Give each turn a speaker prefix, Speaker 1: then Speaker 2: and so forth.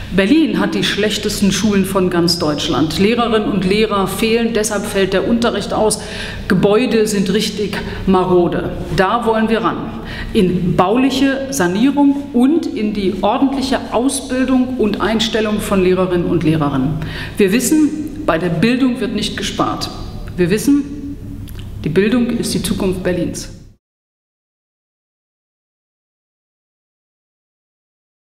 Speaker 1: Berlin hat die schlechtesten Schulen von ganz Deutschland. Lehrerinnen und Lehrer fehlen, deshalb fällt der Unterricht aus. Gebäude sind richtig marode. Da wollen wir ran. In bauliche Sanierung und in die ordentliche Ausbildung und Einstellung von Lehrerinnen und Lehrern. Wir wissen, bei der Bildung wird nicht gespart. Wir wissen, die Bildung ist die Zukunft Berlins.